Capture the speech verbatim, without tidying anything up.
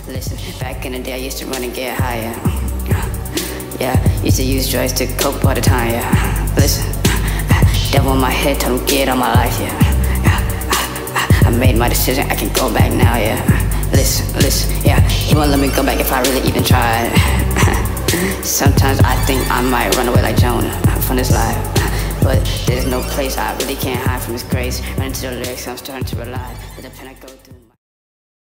Listen, back in the day I used to run and get higher. Yeah, used to use drugs to cope all the time, yeah. Listen, devil in my head, told him get on my life, yeah. I made my decision, I can go back now, yeah. Listen, listen, yeah. He won't let me go back if I really even tried. Sometimes I think I might run away like Jonah from this life, but there's no place I really can't hide from his grace. Run into the lyrics, I'm starting to rely. But the pen I go through